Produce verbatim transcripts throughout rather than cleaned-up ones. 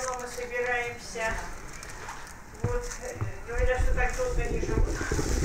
давно мы собираемся. Вот, говорят, что так долго не живут.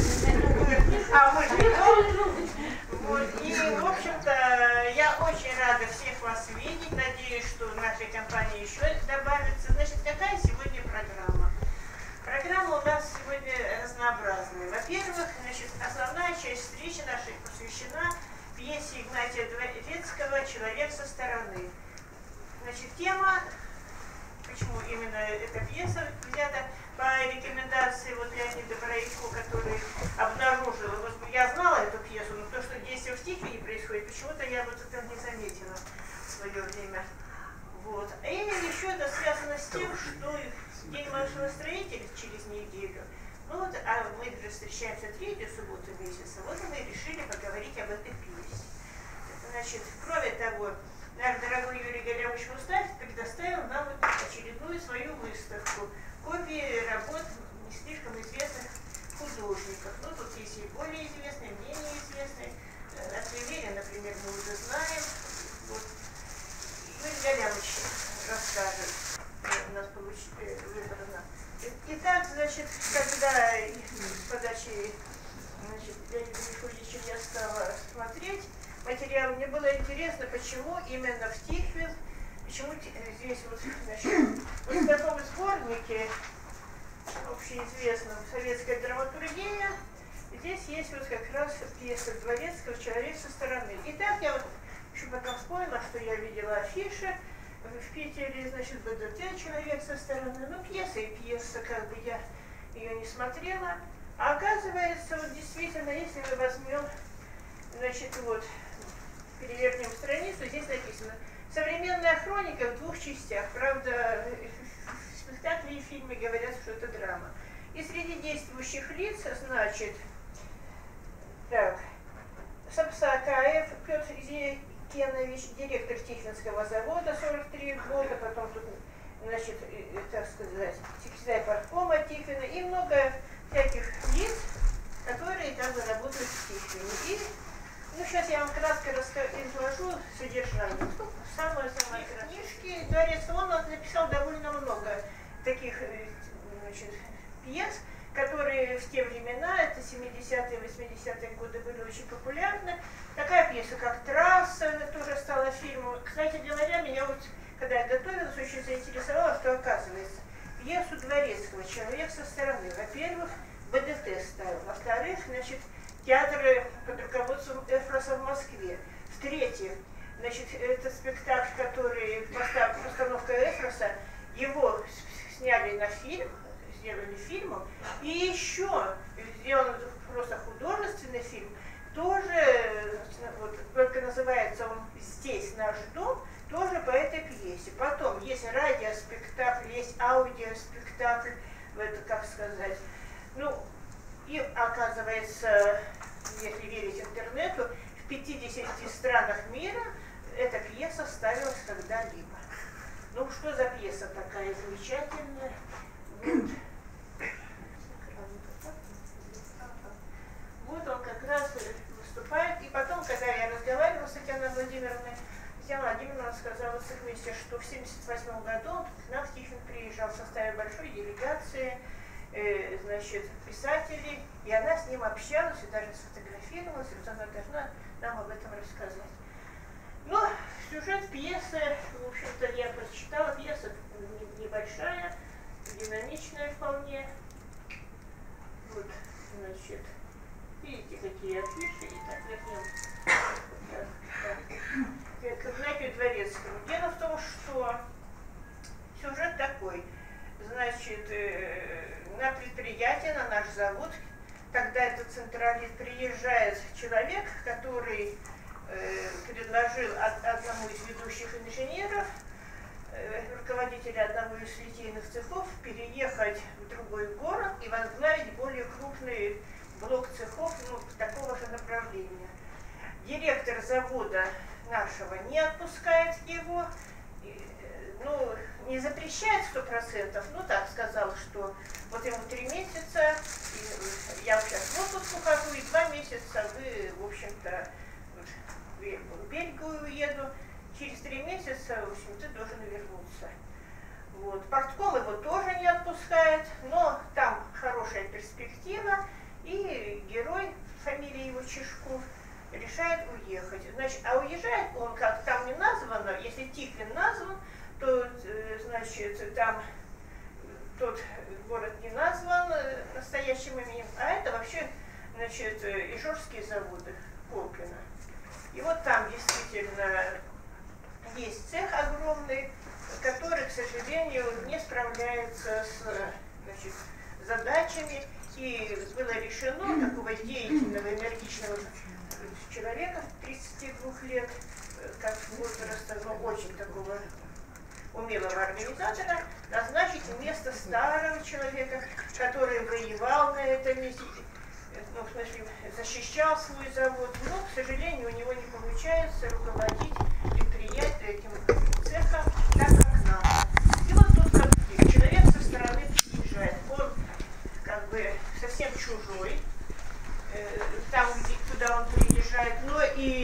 А мы живем. Вот, и, в общем-то, я очень рада всех вас видеть. Надеюсь, что в нашей компании еще добавится. Значит, какая сегодня программа? Программа у нас сегодня разнообразная. Во-первых, значит, основная часть встречи нашей посвящена пьесе Игнатия Дворецкого «Человек со стороны». Значит, тема, почему именно эта пьеса взята, по рекомендации вот Леонида Браилько, который обнаружил, вот я знала эту пьесу, но то, что действие в стихе не происходит, почему-то я вот это не заметила в свое время. Вот. И еще это связано с тем, что День машиностроителя через неделю, ну вот, а мы же встречаемся третью субботу месяца, вот мы решили поговорить об этой пьесе. Значит, кроме того, наш дорогой Юрий Галямович Мустафин предоставил нам вот очередную свою выставку, копии работ не слишком известных художников. Ну, тут есть и более известные, менее известные. От Веверия, например, мы уже знаем. Вот. Юрий Галямович расскажет. У нас получили выбрано. Итак, значит, когда с подачи Леонида Мефодича я стала смотреть материал, мне было интересно, почему именно в Тихвин, почему здесь вот, значит, вот в таком сборнике, общеизвестном «Советская драматургия», здесь есть вот как раз пьеса Дворецкого «Человек со стороны». Итак, я вот еще потом вспомнила, что я видела афиши в Питере, значит, БДТ «Человек со стороны». Ну, пьеса и пьеса, как бы я ее не смотрела. А оказывается, вот действительно, если мы возьмем, значит, вот, перевернем страницу, здесь написано «Современная хроника в двух частях». Правда, в спектакле и фильме говорят, что это драма. И среди действующих лиц, значит, так, Сапсакаев Петр Зекенович, директор Тихвинского завода, сорок три года, потом тут, значит, так сказать, секретарь парткома Тихвина и много всяких лиц, которые там работают в Тихвине. И ну, сейчас я вам кратко изложу содержание. Самое-самое книжки Дворецкого, он написал довольно много таких, значит, пьес, которые в те времена, это семидесятые, восьмидесятые годы, были очень популярны. Такая пьеса, как «Трасса», она тоже стала фильмом. Кстати говоря, меня вот, когда я готовилась, очень заинтересовало, что оказывается, пьесу Дворецкого «Человек со стороны», во-первых, БДТ ставил, во-вторых, значит, театры под руководством Эфроса в Москве. В-третьих, значит, это спектакль, который, постановка Эфроса, его сняли на фильм, сделали фильмом, и еще сделан просто художественный фильм, тоже, вот, только называется он «Здесь наш дом», тоже по этой пьесе. Потом есть радиоспектакль, есть аудиоспектакль, это, как сказать, ну, и оказывается, если верить интернету, в пятидесяти странах мира эта пьеса ставилась когда-либо. Ну, что за пьеса такая замечательная? Вот. Вот он как раз выступает. И потом, когда я разговаривала с Татьяной Владимировной, Татьяна Владимировна сказала с их вместе, что в семьдесят восьмом году он к нам в Тихвин приезжал в составе большой делегации, э, значит, писателей, и она с ним общалась и даже сфотографировалась, и вот она должна нам об этом рассказать. Ну, сюжет пьесы, в общем-то, я прочитала, пьеса небольшая, динамичная вполне. Вот, значит, видите, какие афиши, и так вернем к Игнатию Дворецкому. Дело в том, что сюжет такой. Значит, на предприятие, на наш завод, когда этот централит приезжает человек, который э, предложил от, одному из ведущих инженеров, э, руководителя одного из литейных цехов, переехать в другой город и возглавить более крупный блок цехов, ну, такого же направления. Директор завода нашего не отпускает его, ну, не запрещает сто процентов, ну так сказал, что вот ему три месяца, и я сейчас в отпуск ухожу, и два месяца вы, в общем-то, в Бельгию уеду, через три месяца, в общем, ты должен вернуться. Вот. Вот. Портком его тоже не отпускает, но там хорошая перспектива, и герой, фамилия его Чешков, решает уехать. Значит, а уезжает он, как там не названо, если Тихвин назван, то, значит, там тот город не назван настоящим именем, а это вообще, значит, ижорские заводы Колпино. И вот там действительно есть цех огромный, который, к сожалению, не справляется с, значит, задачами. И было решено такого деятельного, энергичного человека тридцати двух лет, как возраста, но очень такого умелого организатора, назначить вместо старого человека, который воевал на этом месте, ну, в смысле, защищал свой завод, но, к сожалению, у него не получается руководить предприятием, этим цехом так, как надо. И вот тут как человек со стороны приезжает, он как бы совсем чужой, э, там, где, куда он приезжает, но и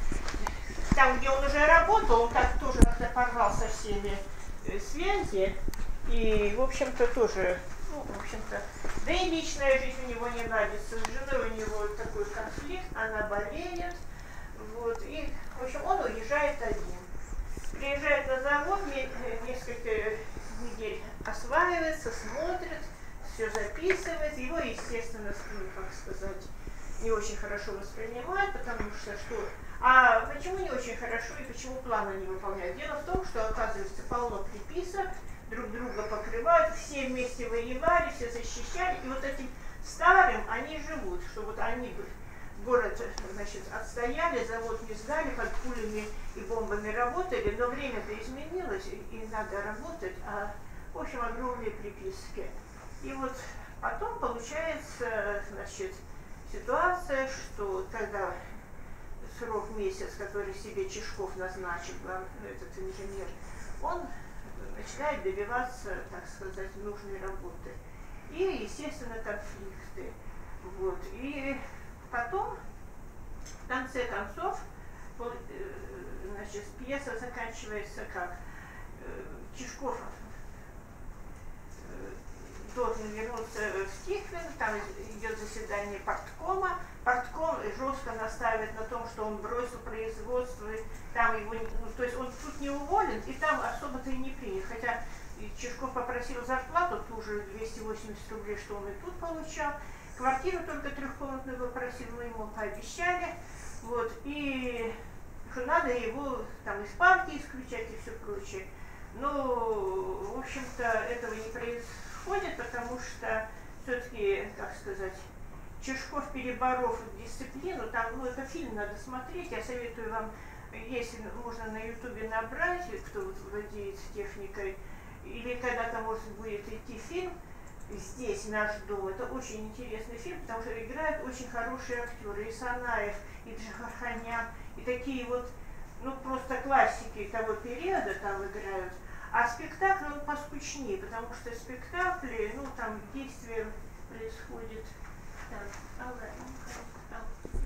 там, где он уже работал, он так тоже порвал со всеми э, связи, и, в общем-то, тоже, ну, в общем-то, да и личная жизнь у него не ладится, с женой у него такой конфликт, она болеет, вот, и, в общем, он уезжает один. Приезжает на завод, несколько недель осваивается, смотрит, все записывает, его, естественно, ну, как сказать, не очень хорошо воспринимают, потому что что... А почему не очень хорошо и почему планы не выполняют? Дело в том, что, оказывается, полно приписок, друг друга покрывают, все вместе воевали, все защищали, и вот этим старым они живут, что вот они город, значит, отстояли, завод не сдали, под пулями и бомбами работали, но время-то изменилось, и надо работать, а, в общем, огромные приписки. И вот потом получается, значит, ситуация, что тогда срок месяц, который себе Чешков назначил, этот инженер, он начинает добиваться, так сказать, нужной работы. И, естественно, конфликты. Вот. И потом, в конце концов, значит, пьеса заканчивается как Чешков должен вернуться в Тихвин, там идет заседание парткома, партком жестко настаивает на том, что он бросил производство, там его, ну, то есть он тут не уволен, и там особо-то и не принят, хотя Чешков попросил зарплату, ту же двести восемьдесят рублей, что он и тут получал, квартиру только трехкомнатную попросил, мы ему пообещали, вот, и что надо его там из партии исключать и все прочее. Но, в общем-то, этого не происходит, потому что все-таки, как сказать, Чешков, переборов дисциплину, там, ну, это фильм надо смотреть, я советую вам, если можно на ютубе набрать, кто вот владеет техникой, или когда-то, может, будет идти фильм «Здесь наш дом». Это очень интересный фильм, потому что играют очень хорошие актеры, и Санаев, и Джигарханян, и такие вот, ну, просто классики того периода там играют. А спектакль, он поскучнее, потому что спектакли, ну, там действие происходит. Так, алright, там.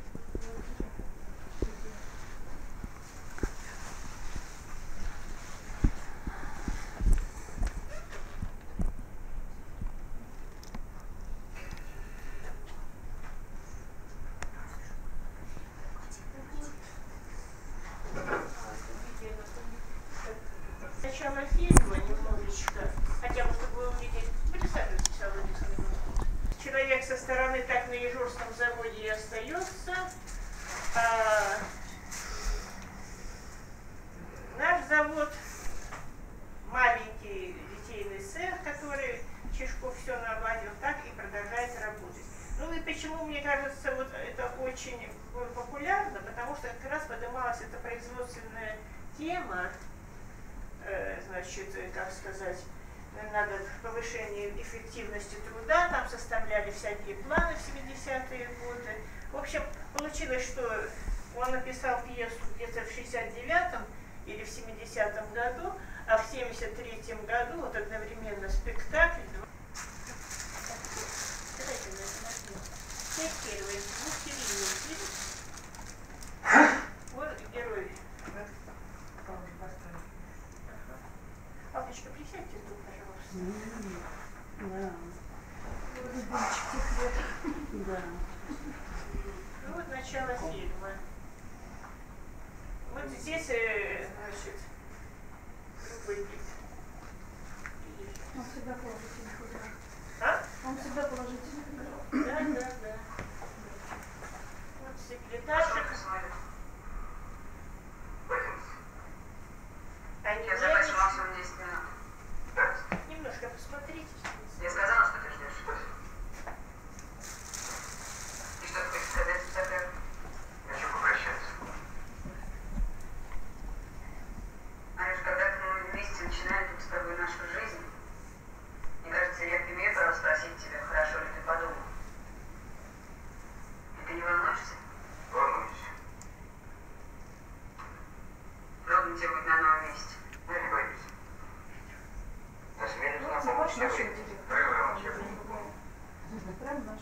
Начало фильма немножечко, хотя бы, чтобы вы увидели, представьте, человек со стороны так на Ижорском заводе и остается. А, наш завод, маленький литейный цех, который Чешков все наладил, так и продолжает работать. Ну и почему, мне кажется, вот это очень популярно, потому что как раз поднималась эта производственная тема, значит, как сказать, надо повышение эффективности труда, там составляли всякие планы в семидесятые годы. В общем, получилось, что он написал пьесу где-то в шестьдесят девятом или в семидесятом году, а в семьдесят третьем году вот одновременно спектакль. Первый двухсерийный фильм. Вот герой. Папочка, присядьте тут, пожалуйста. Да. Да. Ну вот начало фильма. Вот здесь, значит, выпить. Он всегда положительный. А? Он всегда положительный. Да, да, да. Вот секретарша. Они Я закончу максимум десять минут. немножко посмотрите. Я сказала, что ты ждешь. И что ты хочешь сказать, Сахар? Хочу попрощаться. Знаешь, когда мы вместе начинаем тут с тобой нашу жизнь, мне кажется, я имею право спросить тебя, хорошо ли ты подумал. И ты не волнуешься? Волнуюсь. Трудно тебе быть на новом месте. Я не боюсь. На смену Ну, знакомых наш сегодня. директор. Правила учебника. Прям наш.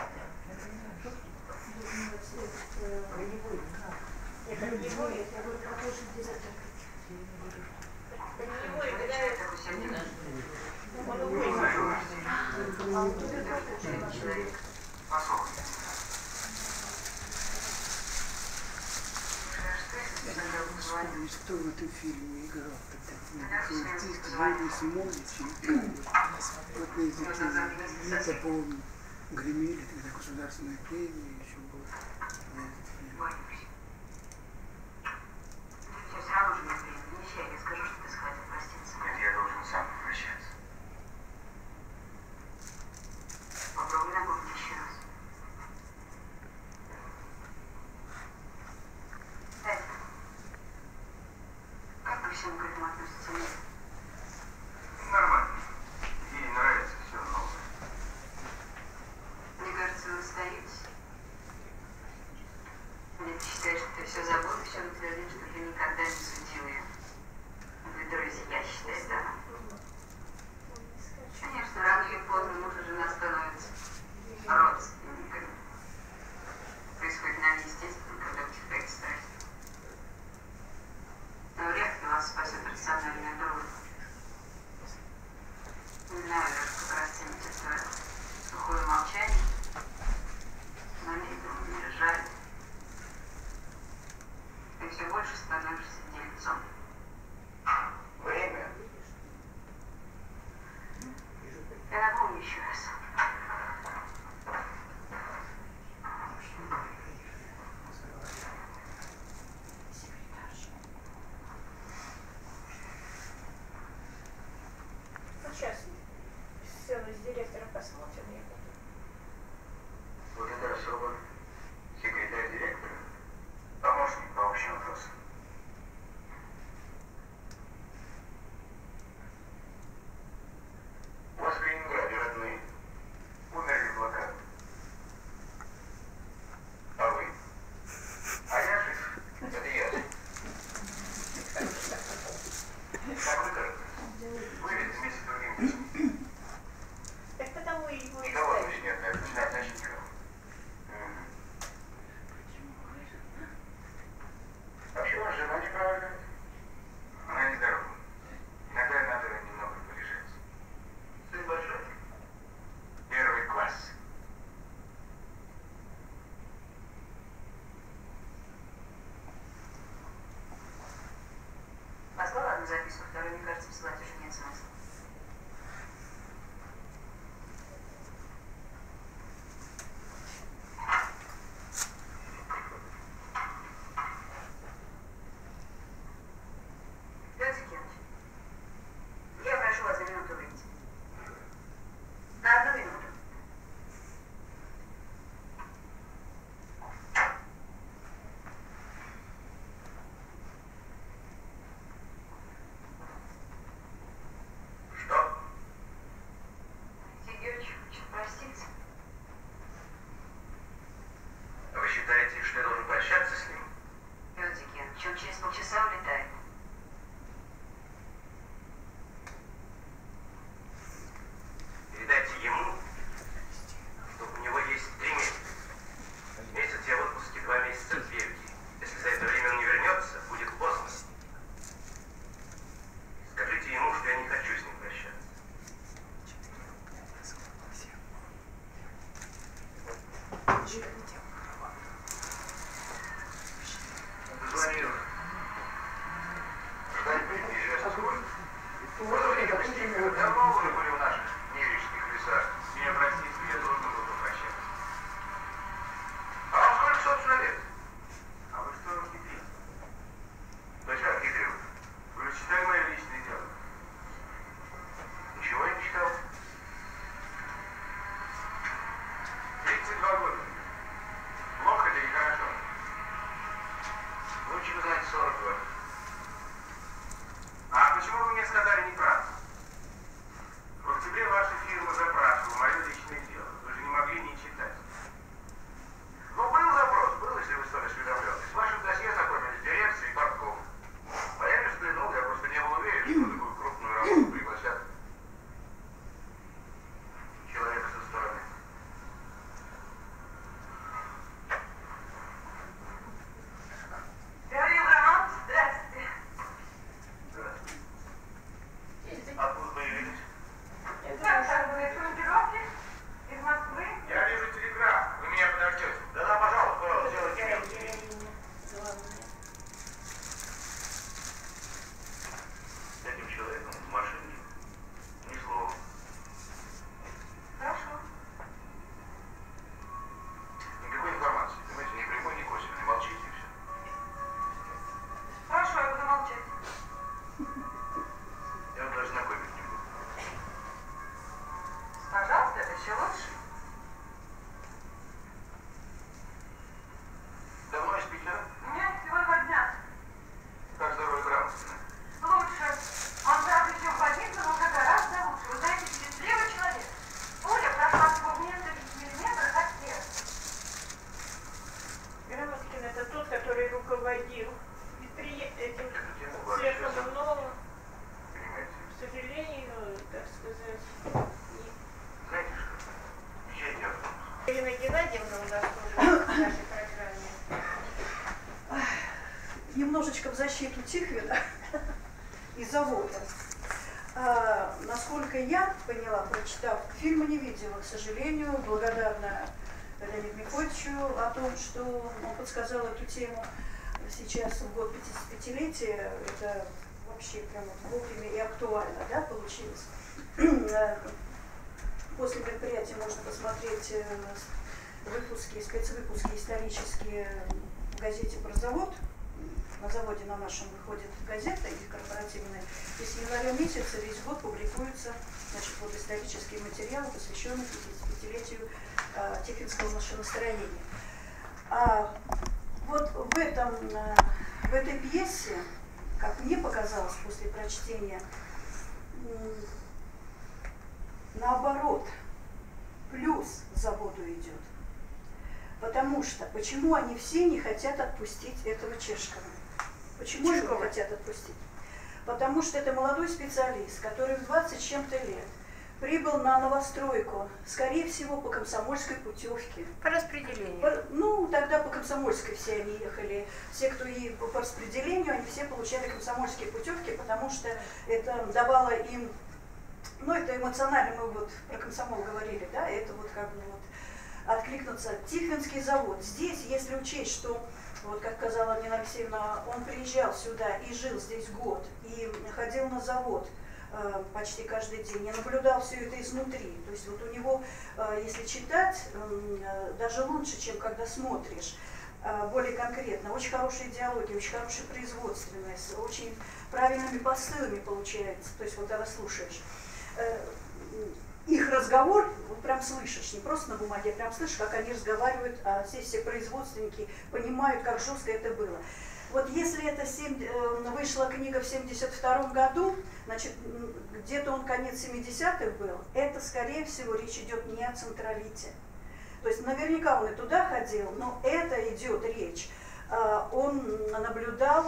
Это не будет. Я говорю про то, что директор. Это не будет. Почему так усердно? Он уволился. А вот тут это тоже наш человек. Послушай. Вспомни, кто в этом фильме играл тогда. Артист Юрий Симонович. Вот на языке. Я помню. Гремели тогда государственные премии еще было. Боюсь. Все, все равно же не время. Не вещай, я скажу, что ты сходил проститься. Нет, я должен сам попрощаться. Попробуй напомни еще раз. Эд, как ко всему к этому относится мир? Нормально. Ей нравится все новое. Мне кажется, вы остаетесь. Или ты считаешь, что ты все забыл, все утвердишь, что ты никогда не судил ее. Вы друзья, считай, да? Конечно, рано или поздно муж и жена становятся родственниками. Происходит нам естественно, когда утихает страсть. Но вряд ли вас спасет рациональная дружба. Не знаю даже, как расценить это сухое молчание, но мне этого не жаль. Ты все больше становишься дельцом. Время. Я напомню еще раз. Сейчас сцену с директором посмотрим. Я буду. Вот это особо секретарь директора, помощник по общим вопросам. У вас в Ленинграде родные умерли в блокаду. А вы? А я жив. Это я. Как вы кажетесь? Вылез вместе с другим лицом. Так потому и его и Никого ставят. здесь нет, наверное, начинать никого. Мгм. А почему ваша жена не провожает? Она нездорова. Иногда надо немного полежать. Сын большой? Первый класс. Послала одну записку, вторую, мне кажется, посылать уже нет смысла. Петр Кириллович, я прошу вас на минуту выйти. На одну минуту. Галина Геннадьевна у нас тоже в нашей программе. Немножечко в защиту Тихвина и завода. А, насколько я поняла, прочитав, фильма не видела, к сожалению, благодарна Леониду Мефодичу о том, что он подсказал эту тему. Сейчас, в год пятидесятипятилетия, это вообще прям вовремя и актуально, да, получилось. После мероприятия можно посмотреть выпуски, спецвыпуски исторические в газете про завод. На заводе на нашем выходит газета их корпоративная. И с января месяца весь год публикуются, значит, вот исторические материалы, посвященные пятидесятипятилетию э, Тихвинского машиностроения. А вот в, этом, э, в этой пьесе, как мне показалось после прочтения, э, наоборот, плюс заводу идет. Потому что, почему они все не хотят отпустить этого Чешкова? Почему они не хотят отпустить? Потому что это молодой специалист, который в двадцать с чем-то лет прибыл на новостройку, скорее всего, по комсомольской путевке. По распределению. По, ну, тогда по комсомольской все они ехали. Все, кто и по, по распределению, они все получали комсомольские путевки, потому что это давало им, ну, это эмоционально, мы вот про комсомол говорили, да, это вот как бы вот откликнуться. Тихвинский завод. Здесь, если учесть, что, вот как сказала Нина Алексеевна, он приезжал сюда и жил здесь год, и ходил на завод э, почти каждый день, и наблюдал все это изнутри. То есть вот у него, э, если читать, э, даже лучше, чем когда смотришь, э, более конкретно, очень хорошие диалоги, очень хорошая производственность, очень правильными посылами получается. То есть вот когда слушаешь. Э, их разговор, вот прям слышишь, не просто на бумаге, а прям слышишь, как они разговаривают, а здесь все производственники понимают, как жестко это было. Вот если это семь, вышла книга в семьдесят втором году, значит, где-то он конец семидесятых был, это, скорее всего, речь идет не о централите. То есть наверняка он и туда ходил, но это идет речь. Он наблюдал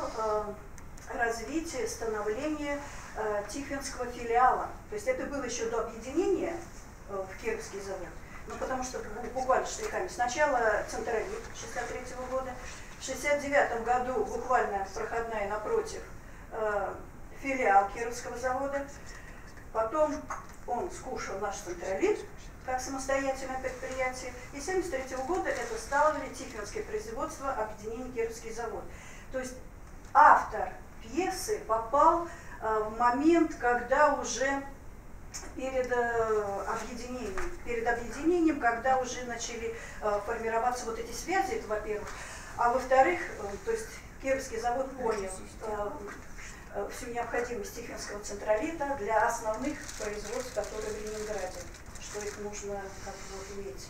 развитие, становление Тихвинского филиала. То есть это было еще до объединения в Кировский завод. Ну, потому что буквально штрихами. Сначала централит шестьдесят третьего года, в шестьдесят девятом году буквально проходная напротив э, филиал Кировского завода. Потом он скушал наш централит как самостоятельное предприятие. И с семьдесят третьего года это стало Тихвинское производство, объединение Кировский завод. То есть автор пьесы попал в момент, когда уже перед э, объединением, перед объединением, когда уже начали э, формироваться вот эти связи, это во-первых, а во-вторых, э, то есть Кировский завод понял э, э, всю необходимость Тихвинского централита для основных производств, которые в Ленинграде, что их нужно как бы вот иметь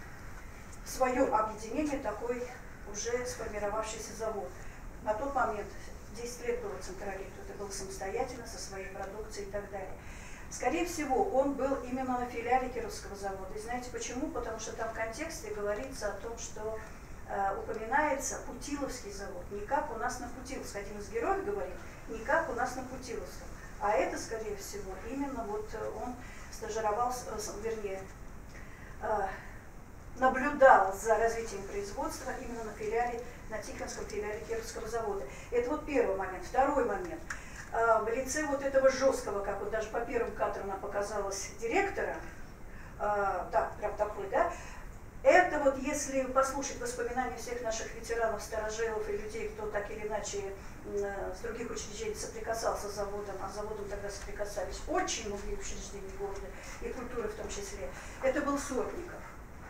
в своем объединении такой уже сформировавшийся завод. На тот момент десять лет было централиту, это было самостоятельно, со своей продукцией и так далее. Скорее всего, он был именно на филиале Кировского завода. И знаете почему? Потому что там в контексте говорится о том, что э, упоминается Путиловский завод. Не как у нас на Путиловском. Один из героев говорит, не как у нас на Путиловском. А это, скорее всего, именно вот он стажировался, вернее, э, наблюдал за развитием производства именно на филиале, на Тихвинском филиале Кировского завода. Это вот первый момент. Второй момент. В лице вот этого жесткого, как вот даже по первым кадрам она показалась, директора, да, прям такой, да, это вот если послушать воспоминания всех наших ветеранов, старожилов и людей, кто так или иначе с других учреждений соприкасался с заводом, а с заводом тогда соприкасались очень многие учреждения города и культуры в том числе, это был Сотников.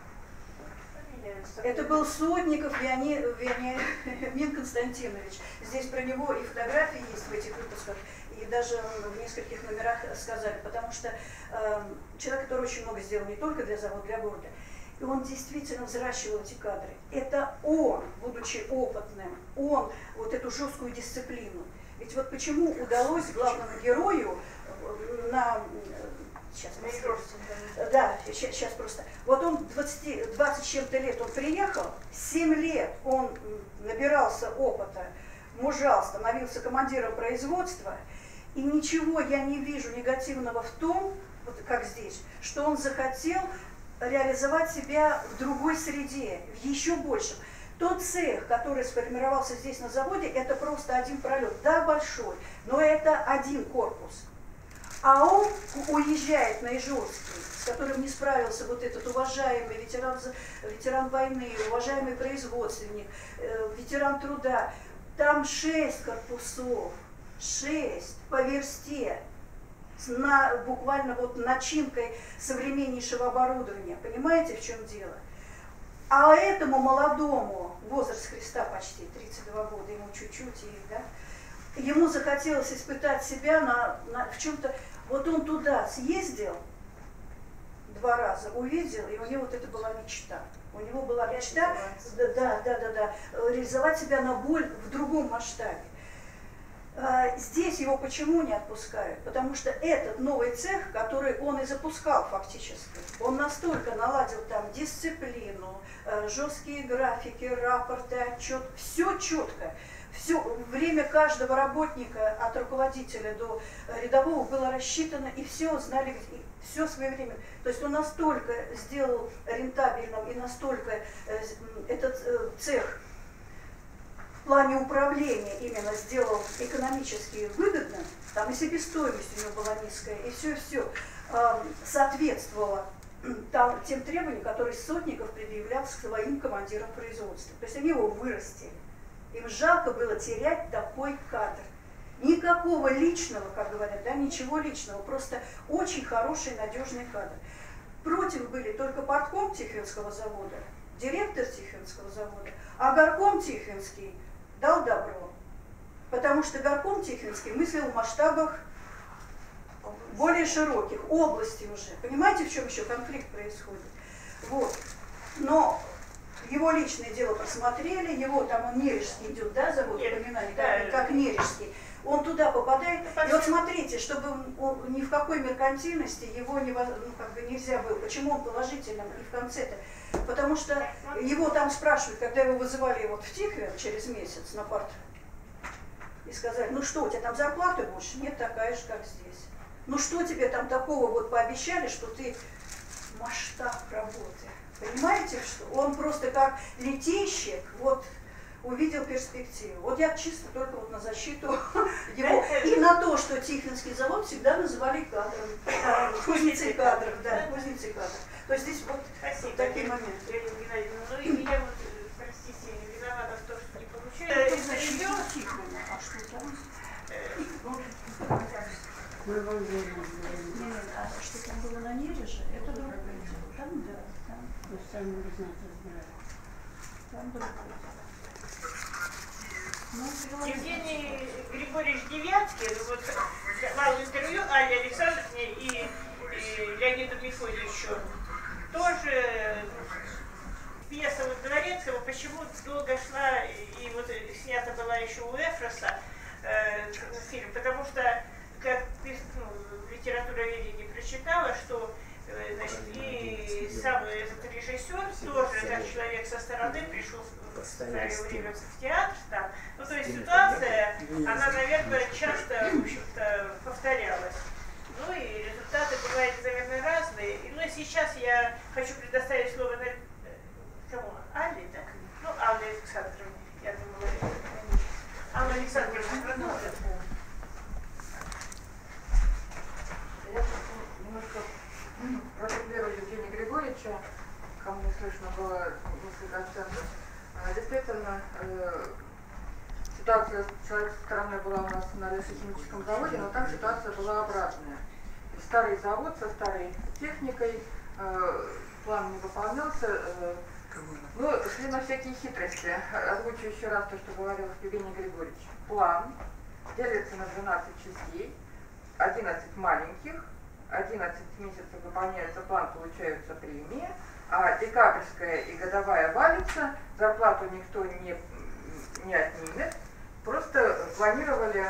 Это был Сотников Леонид, Леонид Константинович. Здесь про него и фотографии есть в этих выпусках, и даже в нескольких номерах сказали, потому что э, человек, который очень много сделал не только для завода, для города, и он действительно взращивал эти кадры. Это он, будучи опытным, он вот эту жесткую дисциплину. Ведь вот почему удалось главному герою на... Сейчас, да, сейчас, сейчас просто. Вот он двадцать, двадцать с чем-то лет он приехал, семь лет он набирался опыта, мужал, становился командиром производства, и ничего я не вижу негативного в том, вот как здесь, что он захотел реализовать себя в другой среде, в еще большем. Тот цех, который сформировался здесь на заводе, это просто один пролет. Да, большой, но это один корпус. А он уезжает на Ижорский, с которым не справился вот этот уважаемый ветеран, ветеран войны, уважаемый производственник, э, ветеран труда. Там шесть корпусов, шесть по версте, с на, буквально вот начинкой современнейшего оборудования. Понимаете, в чем дело? А этому молодому, возраст Христа почти, тридцать два года, ему чуть-чуть, и, да, ему захотелось испытать себя на, на, в чем-то. Вот он туда съездил два раза, увидел, и у него вот это была мечта. У него была мечта, да, да, да, да, да, реализовать себя на боль в другом масштабе. Здесь его почему не отпускают? Потому что этот новый цех, который он и запускал фактически, он настолько наладил там дисциплину, жесткие графики, рапорты, отчет, все четко. Все, время каждого работника, от руководителя до рядового, было рассчитано, и все знали, и все своевременно. То есть он настолько сделал рентабельным, и настолько этот цех в плане управления именно сделал экономически выгодным, там и себестоимость у него была низкая, и все-все э, соответствовало там, тем требованиям, которые Сотников предъявлял к своим командирам производства. То есть они его вырастили. Им жалко было терять такой кадр. Никакого личного, как говорят, да, ничего личного, просто очень хороший, надежный кадр. Против были только партком Тихвинского завода, директор Тихвинского завода, а горком Тихвинский дал добро. Потому что горком Тихвинский мыслил в масштабах более широких, области уже. Понимаете, в чем еще конфликт происходит? Вот. Но его личное дело просмотрели, его там он Нережский идет, да, завод упоминали, да, как, как Нережский. Он туда попадает. И вот смотрите, чтобы он, ни в какой меркантильности его не, ну, как бы нельзя было. Почему он положительным и в конце-то? Потому что его там спрашивают, когда его вызывали вот в Тихвин через месяц на парт, и сказали, ну что, у тебя там зарплаты больше? Нет, такая же, как здесь. Ну что тебе там такого вот пообещали, что ты масштаб работы? Понимаете, что он просто как летейщик вот увидел перспективу. Вот я чисто только вот на защиту его. И на то, что Тихвинский завод всегда называли кадром. Кузнецы кадров, да, кузнецы кадров. То есть здесь вот, вот такие моменты. Ну и я вот, простите, виновата в том, что не получаю. Это значит, Тихвина, а что там? Мы вам говорим. Нет, а что там было на Нереже, это другое дело. Там, да, там. Вы сами не знаете, знаете. Там другое дело. Ну, Евгений Григорьевич Девяткин, вот давал интервью Алле Александровне и, и Леониду Мефодьевичу, тоже пьеса вот Дворецкого почему долго шла, и вот снята была еще у Эфроса э, фильм, потому что, как ну, литературоведение прочитала, что э, значит, и сам этот режиссер тоже, как человек со стороны, пришел в свое время в театр там. Ну, то есть ситуация, она, наверное, часто, в общем-то, повторялась. Ну и результаты бывают, наверное, разные. Ну и сейчас я хочу предоставить слово на... кому? Алле, так? Ну, Алле Александровне, я думала. Алла Александровна продолжит. Я немножко продублирую Евгения Григорьевича, кому не слышно было несколько акцентов. Действительно, э, ситуация человек со стороны была у нас на лесохимическом заводе, но там ситуация была обратная. Старый завод со старой техникой, э, план не выполнялся, э, ну, шли на всякие хитрости. Озвучу еще раз то, что говорил Евгений Григорьевич. План делится на двенадцать частей, одиннадцать маленьких, одиннадцать месяцев выполняется план, получаются премии, а декабрьская и годовая валится, зарплату никто не, не отнимет, просто планировали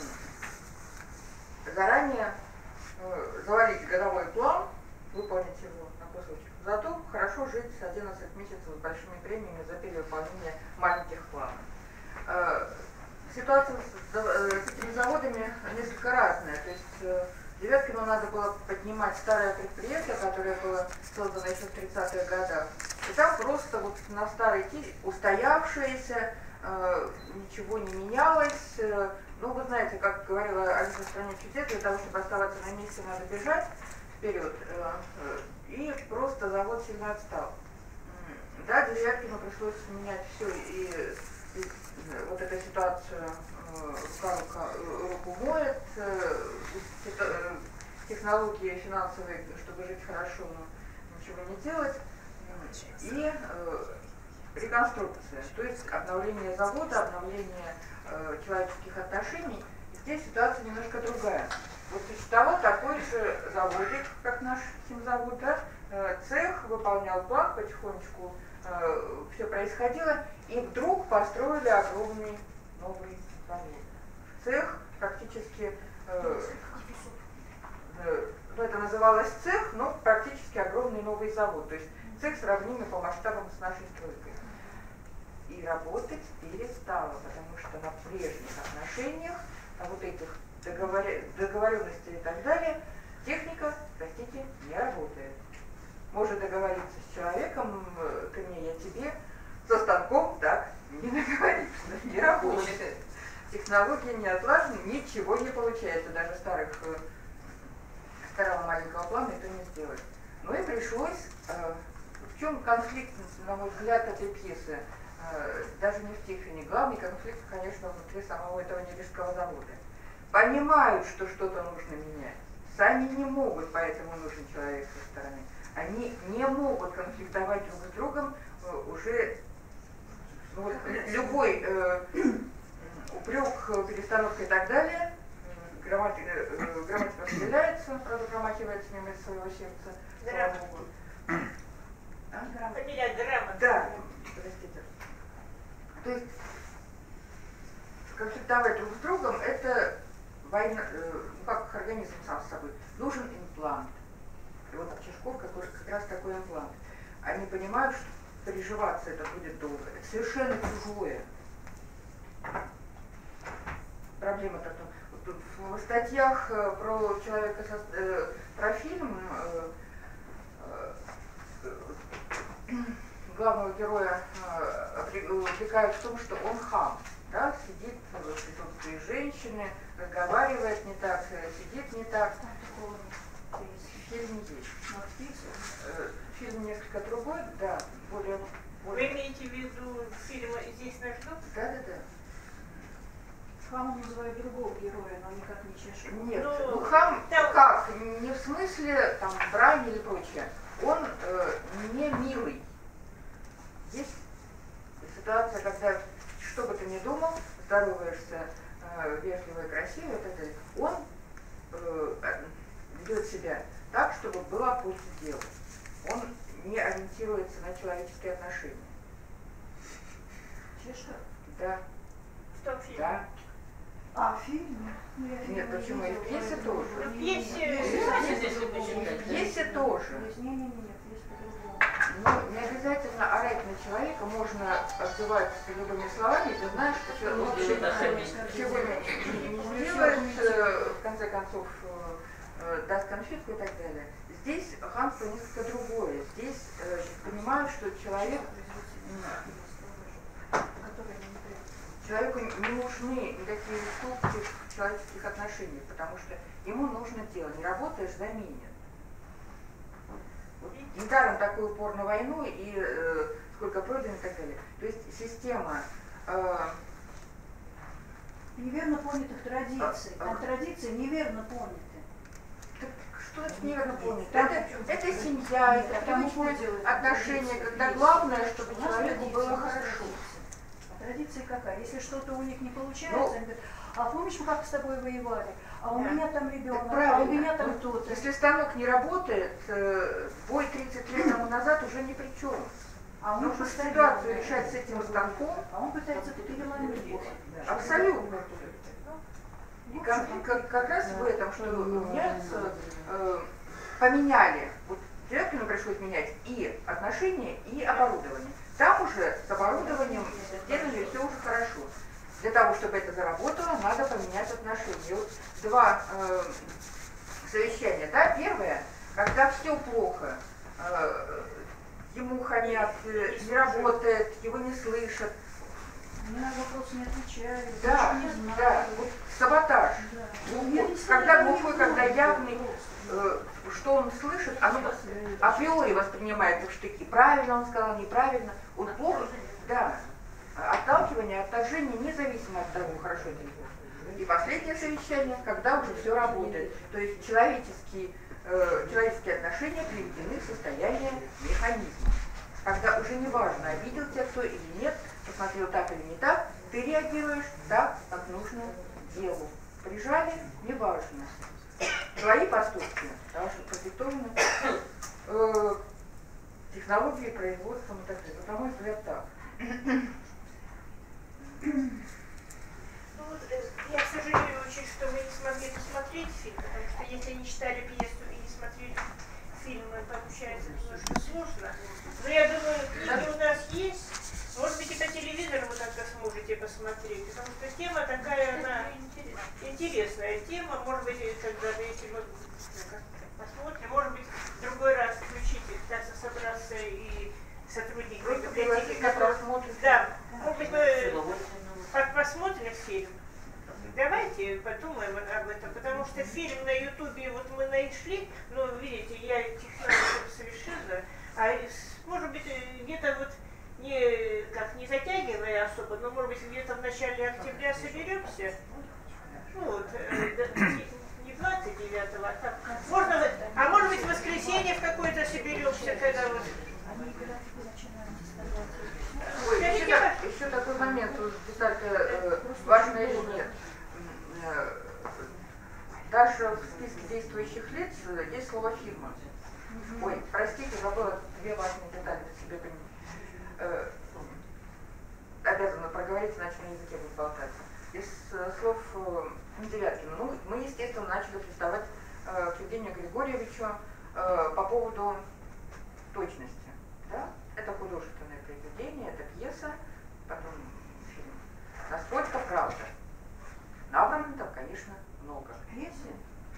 заранее э, завалить годовой план, выполнить его на кусочек, зато хорошо жить с одиннадцать месяцев с большими премиями за перевыполнение маленьких планов. Э, ситуация с, с этими заводами несколько разная, то есть э, Девяткину надо было поднимать старое предприятие, которое было создано еще в тридцатых годах. И там просто вот на старой тире, устоявшееся, э, ничего не менялось. Э, ну, вы знаете, как говорила Алиса в «Стране чудес», для того, чтобы оставаться на месте, надо бежать вперед. Э, э, и просто завод сильно отстал. Да, Девяткину пришлось менять все, и, и вот эту ситуацию рука, рука, руку моет, технологии финансовые, чтобы жить хорошо, но ничего не делать, и реконструкция, то есть обновление завода, обновление человеческих отношений. Здесь ситуация немножко другая. Вот существовал такой же заводик, как наш химзавод, да? Цех выполнял план, потихонечку э, все происходило, и вдруг построили огромный новый завод. Цех практически, э, э, ну, это называлось цех, но практически огромный новый завод. То есть цех сравнимый по масштабам с нашей стройкой. И работать перестало, потому что на прежних отношениях, на вот этих договоренностей и так далее, техника, простите, не работает. Может договориться с человеком, ты мне, я тебе, со станком так не договоришься, не работает. Технологии не отлажены, ничего не получается, даже старых, старого маленького плана это не сделать. Ну и пришлось, в чем конфликт, на мой взгляд, этой пьесы, даже не в Тихвине, главный конфликт, конечно, внутри самого этого Нережского завода. Понимают, что что-то нужно менять, сами не могут, поэтому нужен человек со стороны. Они не могут конфликтовать друг с другом, уже ну, вот, любой э, упрек, перестановка и так далее, грамматика, э, грамматика разделяется, правда, промахивается мимо своего сердца. Грамматика. А? Поменять грамоту. Да, простите. То есть конфликтовать друг с другом — это война, э, ну, как организм сам с собой. Нужен имплант. И вот Чешков как, как раз такой имплант. Они понимают, что переживаться это будет долго. Это совершенно чужое. Проблема-то вот в статьях про человека, со, про фильм главного героя упрекают в том, что он хам. Да, сидит в присутствии женщины, разговаривает не так, сидит не так. Фильм есть. Э, фильм несколько другой, да, более, более... Вы имеете в виду фильм «Здесь нас ждут»? Да, да, да. Хамом называют другого героя, но никак не Чешков. Нет, ну, ну хам там... как? Не в смысле там брань или прочее. Он э, не милый. Есть ситуация, когда, что бы ты ни думал, здороваешься э, вежливо и красиво и так далее, он э, ведет себя так, чтобы была польза дела. Он не ориентируется на человеческие отношения. Чешков? Да. В том фильме? Да. А, в фильме? Ну, нет, почему? И в пьесе тоже. В пьесе, в пьесе тоже. Не-не-не, в пьесе по-другому. Но не обязательно орать на человека, можно отзываться любыми словами, ты знаешь, что человек чего не сделает, в конце концов даст конфетку и так далее. Здесь хамство несколько другое. Здесь э, понимают, что человек, человеку не нужны никакие уступки в человеческих отношениях, потому что ему нужно дело. Не работаешь, заменят. Вот, недаром такой упор на войну и э, сколько пройдено и так далее. То есть система э, неверно понятых традиций. А, Там а, традиции неверно поняты. Что это неверно понято? Это, это семья, это привычные отношения, когда главное, чтобы человеку было хорошо. А традиция какая? Если что-то у них не получается, Ну, они говорят, а помнишь, мы как с тобой воевали? А у да. меня там ребенок, а Правильно. у меня там Ну, кто-то. если станок не работает, э, бой тридцать лет тому назад уже ни при чем. А он Нужно постоянно- ситуацию решать с этим станком. А он пытается переломить. Абсолютно. И как, как, как раз в этом, что меняется, э, поменяли, вот Девяткину пришлось менять и отношения, и оборудование. Там уже с оборудованием, с стенами все уже хорошо. Для того, чтобы это заработало, надо поменять отношения. И вот два, э, совещание, да, первое, когда все плохо, э, ему хамят, э, не работает, его не слышат. Мне на вопрос не отвечали, Да, не знаю. да, вот саботаж. Да. Глухой. Когда глухой, когда явный, э, что он слышит, оно априори воспринимается в штыки. Правильно он сказал, неправильно. Он плохо, да. Отталкивание, отторжение независимо от того, хорошо это или плохо. И последнее совещание, когда уже все работает. То есть человеческие, э, человеческие отношения приведены в состояние механизма. Когда уже не важно, обидел тебя кто или нет, посмотрел так или не так, ты реагируешь так, как нужно делу. Прижали, неважно. Твои поступки потому что продиктованы э, технологией, производством и так далее. На мой взгляд, так. Ну вот, я, к сожалению, очень, что вы не смогли посмотреть фильм, потому что если не читали пьесу и не смотрели фильм, получается немножко сложно. Но я думаю, книги у нас есть. Может быть, и по телевизору вы как-то сможете посмотреть, потому что тема такая, она интересная тема. Может быть, когда если мы посмотрим, может быть, в другой раз включите, да, собраться и сотрудники библиотеки, которые... Да, может быть, мы посмотрим фильм. Давайте подумаем об этом, потому что фильм на Ютубе вот мы нашли, ну, видите, я технологию совершенно, а может быть, где-то вот не, как, не затягивая особо, но, может быть, где-то в начале октября соберемся, ну, вот, не двадцать девятого, а так, можно, а может быть, в воскресенье в какое-то соберемся, когда вот... Ой, еще, так, еще такой момент, вот, деталька, э, важная или нет. Э, даже в списке действующих лиц есть слово «фирма». Ой, простите, забыла две важные детали себе э, обязана проговорить, иначе на языке будет болтаться. Из э, слов э, Девяткина. Ну, мы, естественно, начали приставать э, к Евгению Григорьевичу э, по поводу точности. Да? Это художественное произведение, это пьеса, потом фильм. Насколько правда? Набрано там, конечно, много. Пьесы?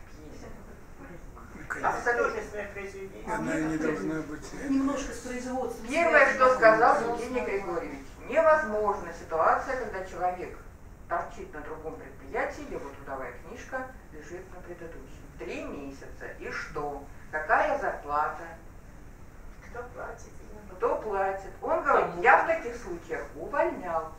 Пьесе. Абсолютно. Она и не должна быть. Немножко с производством. Первое, что сказал Евгений Григорьевич, невозможна ситуация, когда человек торчит на другом предприятии, либо трудовая книжка лежит на предыдущем. Три месяца. И что? Какая зарплата? Кто платит? Кто платит? Он говорит, я в таких случаях увольнял.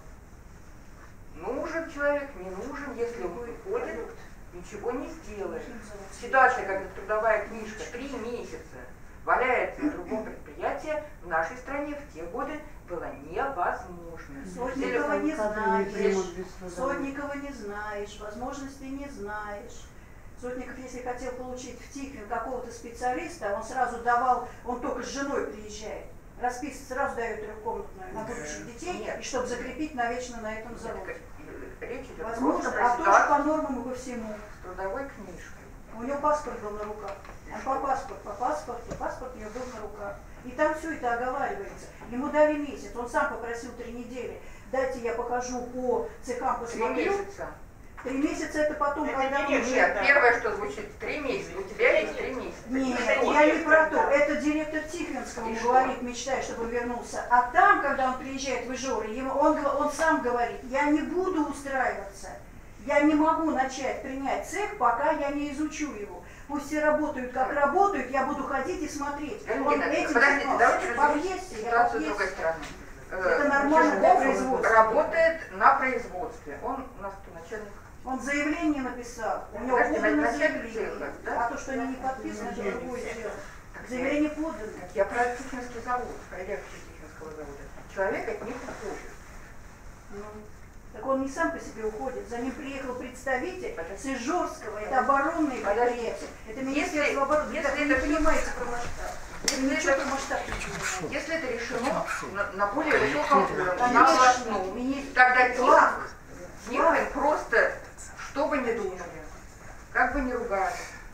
Нужен человек, не нужен, если он выходит, ничего не сделает. Ситуация, когда трудовая книжка три месяца валяется на другом предприятии, в нашей стране в те годы было невозможно. Сотникова не знаешь, Сотникова не знаешь, возможностей не знаешь. Сотников, если хотел получить в Тихвин какого-то специалиста, он сразу давал, он только с женой приезжает, расписывает, сразу дает трехкомнатную на будущих детей, Нет. И чтобы закрепить навечно на этом заводе. Речь идет Возможно, просто а про тоже по ситуацию нормам и по всему. с трудовой книжкой. У него паспорт был на руках. Он по паспорту, по паспорту, паспорт у него был на руках. И там все это оговаривается. Ему дали месяц, он сам попросил три недели. Дайте я покажу по цехам, Три посмотрю. месяца. Три месяца это потом, Это когда не он уже... Нет, первое, что звучит, три месяца. У тебя есть три месяца. Нет, Это я не нет, про то. да. Это директор Тихвинского И говорит, что? мечтает, чтобы он вернулся. А там, когда он приезжает в Ижоры, ему, он, гов- он сам говорит, я не буду устраиваться. Я не могу начать принять цех, пока я не изучу его. Пусть все работают, как работают, я буду ходить и смотреть. Он Галина, этим подождите, занимался. давайте По разделим пьесе, я по ситуацию с другой пьесе. стороны. Это Э, нормально для Чижбов производства. работает на производстве. Он у нас кто, начальник? Он заявление написал, у него Подожди, подано начальник заявление. цеха, да? А то, что они не подписаны, это другое дело. Заявление подано. Я про Тихвинский завод, про реакцию Тихвинского завода. Человек от них уходит. Ну, так он не сам по себе уходит. За ним приехал представитель Подожди. с Ижорского. Это оборонные Подожди. предприятия. Это Если- Министерство обороны. если Вы не это всё- понимаете про масштаб. Вы Если ничего это- про масштаб не понимаете. Если это решено на, на более высоком уровне, на Конечно, областном, мини- тогда Глав. Тихвин просто, что бы ни думали, как бы ни ругали,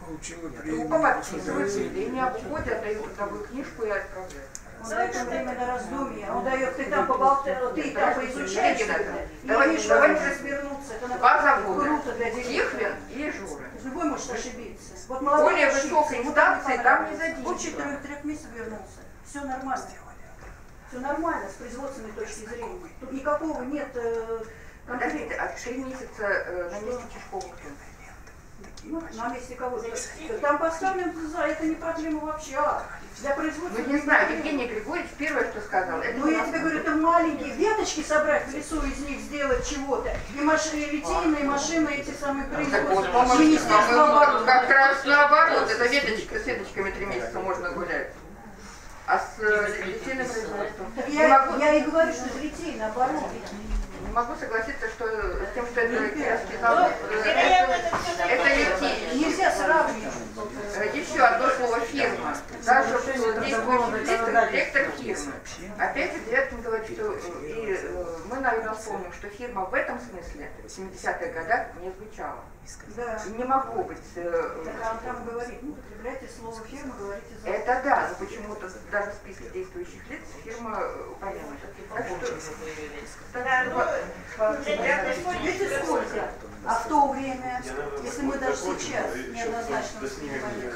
получила Его премию. подписывают заявление об уходе, отдают трудовую книжку и отправляют. Он дает им время на раздумье, он дает, ты там поболтал, ты там поизучаешь Ирина, это, и давайте, видишь, давайте. как развернуться. Это Два наоборот завода. круто для директора. Тихвин и Жура. Любой может ошибиться. Вот молодой Более ошибся, высокой ему инстанции так там не понравилось. Он задействован. четырех трех месяцев вернулся. Все нормально. Все нормально с производственной точки зрения. Тут никакого нет э, Подождите, конфликта. а три месяца э, на месте Чешкова кто? Ну, на месте кого-то. Там поставлен, за это не проблема вообще. А для производства... Ну, не знаю, Евгений Григорьевич первое, что сказал. Это Ну, я тебе говорю, это маленькие веточки собрать в лесу, из них сделать чего-то. И машины, литейные машины, эти самые Так вот, производства. по-моему, Министерство обороны. как раз наоборот, это веточка с веточками три месяца можно гулять. А с э, литейным производством не Я, могу, я и говорю, что это литейная оборона. не могу согласиться, что с тем, что это Кировский завод, э, это, это литей. Нельзя сравнивать. Э, Еще одно слово фирма. Даже в действующих лицах директор фирмы. Опять же, Девяткин говорит, что э, и э, мы, наверное, вспомним, что фирма в этом смысле в семидесятых годах не звучала. Да. Не могло быть. э, Так он там говорит, ну, употребляйте слово фирма, говорите за... Это да, но почему-то даже в списке действующих лиц фирма э, упомянута. Так что, Да, ну, для Видите, сколько? А в то время, если мы даже сейчас неоднозначно воспринимали.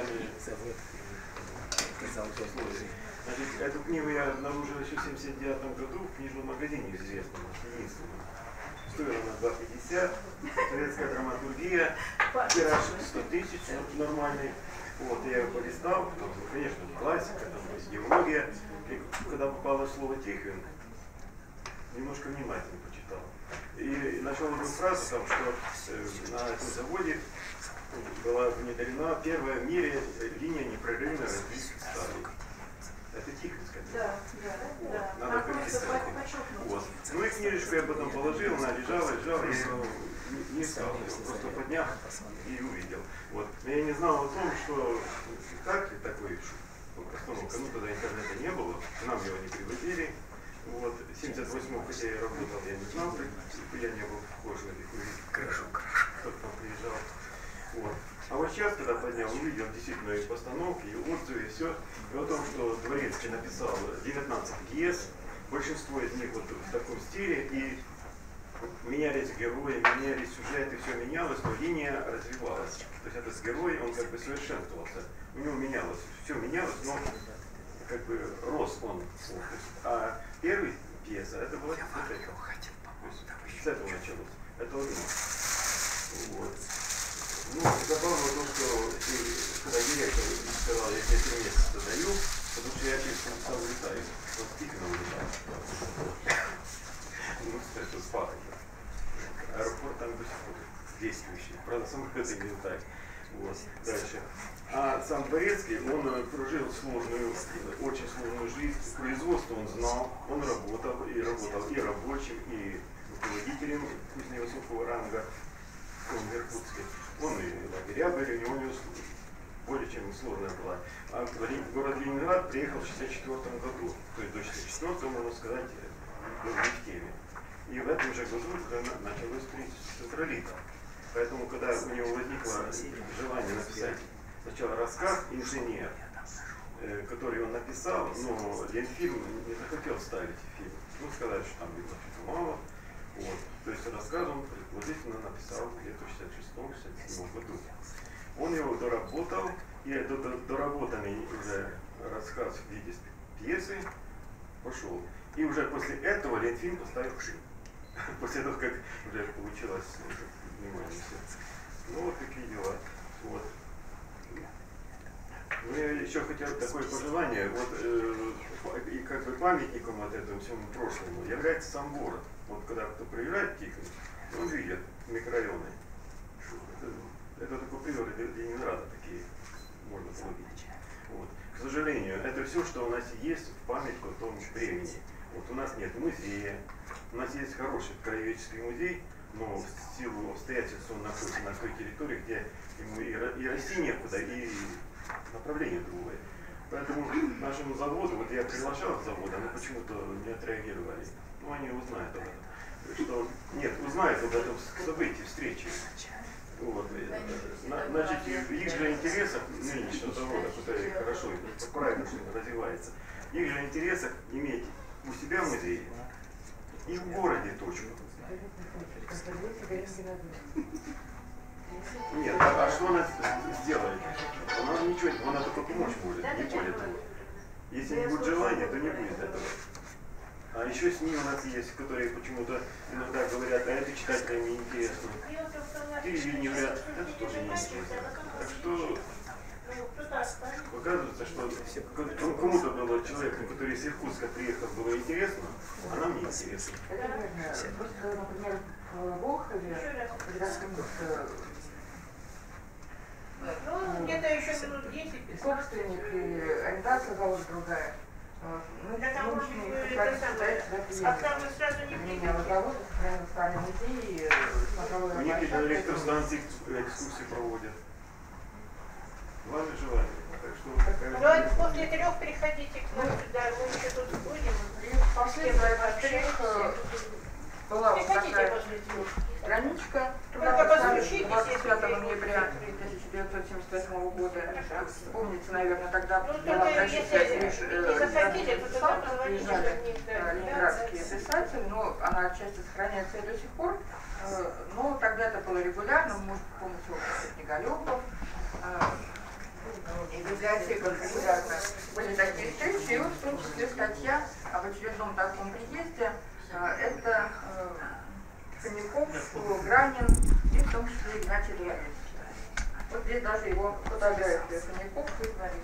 Значит, эту книгу я обнаружил еще в семьдесят девятом году в книжном магазине известном, единственном. Стоила она два пятьдесят, советская драматургия, тираж сто тысяч нормальный. Вот, я ее полистал, там, ну, конечно, классика, там, идеология. И когда попало слово Тихвин, немножко внимательно почитал. И нашел одну фразу, там, что э, на этом заводе была внедрена первая в мире линия непрерывного развития стали. Это Тихвинская. Да, да, да. Надо переписать. Вот. Ну и книжечку я потом положил, она лежала, лежала, я ее не, не искал, я ее просто поднял и увидел. Вот. Но я не знал о том, что спектакль такой, постановка, ну тогда интернета не было, нам его не привозили. Вот. В семьдесят восьмом, хотя я работал, я не знал, я не был вхож на такую крышу, кто-то там приезжал. Вот. А вот сейчас, когда поднял, увидел действительно и постановки, и отзывы, и все. И о том, что Дворецкий написал девятнадцать пьес, большинство из них вот в таком стиле, и менялись герои, менялись сюжеты, все менялось, но линия развивалась. То есть этот герой, он как бы совершенствовался. У него менялось, все менялось, но как бы рос он. Вот. А первая пьеса, это была вот это. То есть с этого началось. Это он. Вот. Ну, забавно то, что когда директор сказал, я тебе три месяца даю, потому что я через полчаса улетаю. Вот Тихвин улетал. Ну, это спахать. Аэропорт там до сих пор действующий. Правда, самолеты не летают. Вот. Дальше. А сам Дворецкий, он прожил сложную, очень сложную жизнь. Производство он знал, он работал, и работал и рабочим, и руководителем, пусть не высокого ранга, в Иркутске. Он и лагеря были, у него более чем сложная была. А в город Ленинград приехал в шестьдесят четвёртом году, то есть до шестьдесят четвёртого, можно сказать, был не в теме. И в этом же году началось строительство централита. Поэтому, когда у него возникло желание написать сначала рассказ «Инженер», который он написал, но Ленфильм не захотел ставить фильм. Ну, сказали, что там было что-то мало. Вот. То есть рассказ он предположительно написал где-то в шестьдесят шестом — шестьдесят седьмом году. Он его доработал, и этот доработанный уже рассказ в виде пьесы пошел. И уже после этого Ленфильм поставил фильм. После того, как уже получилось внимание все. Ну вот такие дела. Вот. Ну, я еще хотел такое пожелание. Вот э, и как бы памятником от этому всему прошлому является сам город. Вот когда кто приезжает в Тихвин, он видит микрорайоны. Это, это такой привод Ленинграда, такие можно увидеть. Вот. К сожалению, это все, что у нас есть в памятку о том времени. Вот у нас нет музея, у нас есть хороший краеведческий музей, но в силу обстоятельств он находится на той территории, где ему и, и расти некуда, и направление другое. Поэтому нашему заводу, вот я приглашал к заводу, но почему-то не отреагировали. Ну, они узнают об этом. Что, нет, узнают об этом событии, встречи. Вот. Значит, в их же интересах нынешнего завода, который хорошо и правильно развивается, в их же интересах иметь у себя музей и в городе точку. Нет, а, а что она сделает? Она ничего, она только помочь может, не более того. Если не будет желания, то не будет этого. А еще СМИ у нас есть, которые почему-то иногда говорят, а это читателям не интересно. Телевидение говорят, это тоже не интересно. Так что оказывается, что кому-то было человеку, который из Иркутска приехал, было интересно, а нам не интересно. Просто, например, в Волхове, ну, где-то еще минут десять. Собственник и ориентация завода другая. Ну, Да там может нынешний быть, хозяин это считает самое. себя А там мы сразу не менял завод, сохранил старый музей, смотровой У них на электростанции экскурсии проводят. Главное желание. Так что давайте после трех приходите к нам сюда, мы еще тут будем. И пошли за трех, была вот Приходите такая после трех. страничка, Только туда поставили постучитесь, двадцать пятого если ноября тысяча девятьсот семьдесят восьмого года. Помните, наверное, тогда Ну, была только обращение если не захотите, то тогда позвоните, приезжали чтобы не ждали. ленинградские писатели, но она отчасти сохраняется и до сих пор. Э, Но тогда это было регулярно, может, помните, опыт Неголюбов, и в библиотеках регулярно были такие встречи, и вот в том числе статья об очередном таком приезде. Э, Это э, Хомяков, Гранин и в том числе Игнатий Леонидович. Вот здесь даже его фотография Хомяков и Гранин.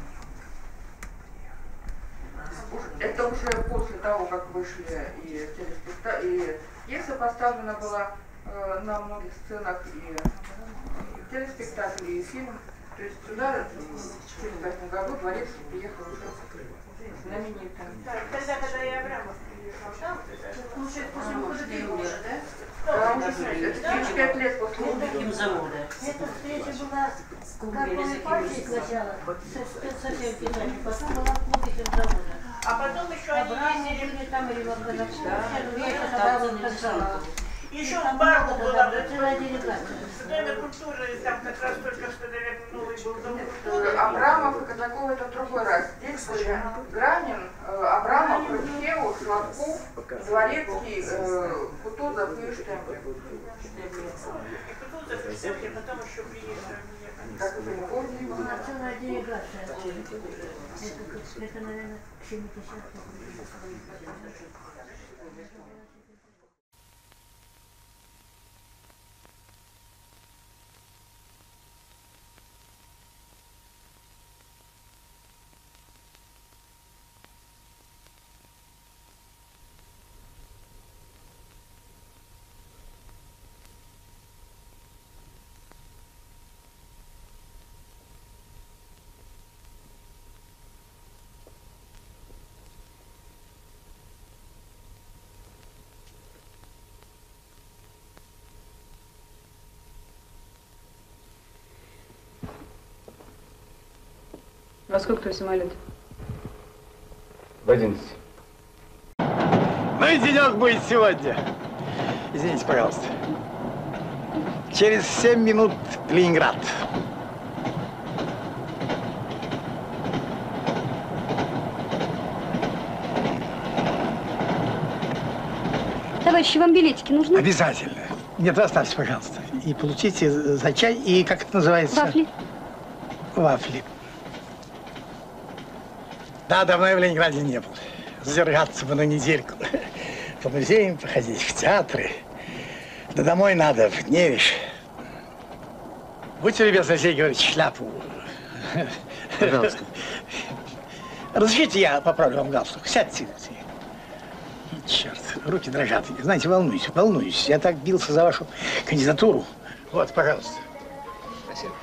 Это уже после того, как вышли и телеспектакли, и пьеса поставлена была э, на многих сценах, и э, телеспектакли, и фильм. То есть сюда в тысяча девятьсот семьдесят восьмом году дворец приехал уже знаменитым. Тогда, когда и Абрамов приехал, там, Получается, после выхода фильма уже, да? Да, уже это тридцать пять лет после Каким завода? Эта встреча была в какой партии сначала, совсем писатель, потом была в клубе химзавода. а потом еще они Абрамов ездили. были там или в Абрамовске, Да, я я тогда там вот сказала. Еще Там в Барку много была, тогда, целая делегация. в Доме культуры, там как раз только что, наверное, новый был Дом культуры. Абрамов и Казаков это в другой раз. Здесь были Гранин, э, Абрамов, Рыхеу, Сладков, Дворецкий, э, Кутузов и Штемпель. И Кутузов, и Штемпель, потом еще приехали. Как это не помню. Была целая делегация. Это, это, наверное, семидесятые годы. Во сколько твой самолет? В одиннадцать. Ну и денек будет сегодня. Извините, пожалуйста. Через семь минут Ленинград. Товарищи, вам билетики нужны? Обязательно. Нет, оставьте, пожалуйста. И получите за чай, и как это называется? Вафли. Вафли. Да, давно я в Ленинграде не был. Задержаться бы на недельку. По музеям походить, в театры. Да домой надо, в Невиш. Будьте любезны, Алексей Георгиевич, шляпу. Пожалуйста. Разрешите, я поправлю вам галстук. Сядьте. Черт, руки дрожат. Знаете, волнуюсь, волнуюсь. Я так бился за вашу кандидатуру. Вот, пожалуйста. Спасибо.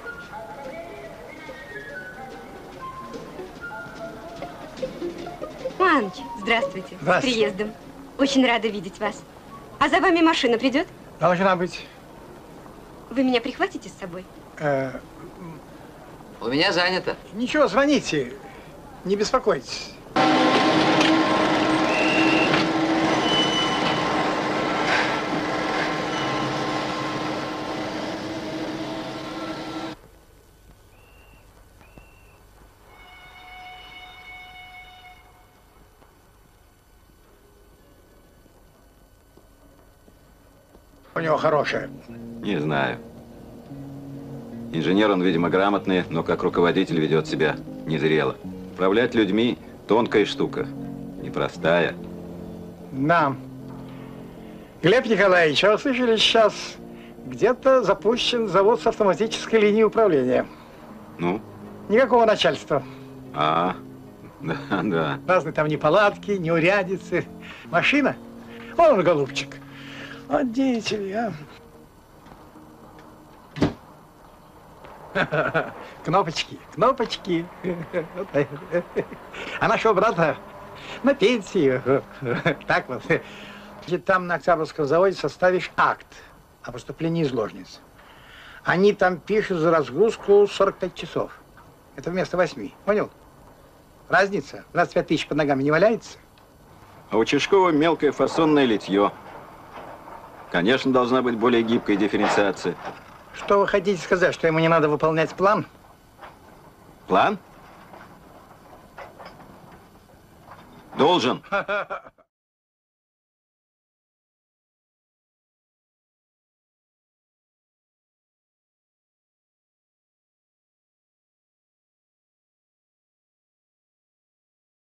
Иваныч, здравствуйте. Здравствуйте. С приездом. Очень рада видеть вас. А за вами машина придет? Должна быть. Вы меня прихватите с собой? Э, У меня занято. ничего, звоните. Не беспокойтесь. у него хорошая? Не знаю. Инженер он, видимо, грамотный, но как руководитель ведет себя незрело. Управлять людьми – тонкая штука, непростая. Да. Глеб Николаевич, а вы слышали, сейчас где-то запущен завод с автоматической линией управления? Ну? Никакого начальства. А, да, да. Разные там неполадки, неурядицы. Машина? Вон он, голубчик. Вот деятель, а. Кнопочки, кнопочки. А нашего брата на пенсию. Так вот. Там на Октябрьском заводе составишь акт о поступлении изложниц. Они там пишут за разгрузку сорок пять часов. Это вместо восьми. Понял? Разница? двадцать пять тысяч под ногами не валяется? А у Чешкова мелкое фасонное литье. Конечно, должна быть более гибкая дифференциация. Что вы хотите сказать, что ему не надо выполнять план? План? Должен.